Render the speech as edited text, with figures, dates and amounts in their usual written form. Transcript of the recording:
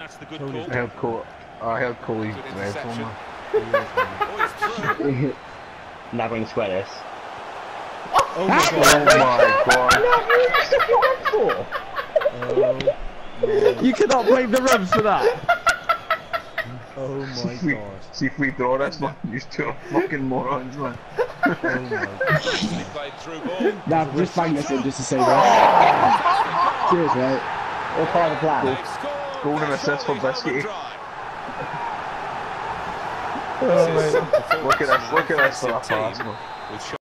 That's the good call. I held Coley's red for me. Not going to sweat this. Oh my god. You cannot blame the refs for that. Oh my god. See if we draw this one, these two are fucking morons, man. Oh my god. Nah, just bang this in just to say that. Cheers, mate. All part of the plan. Golden assist for Biscuity. Oh, Look at this for that pass, man.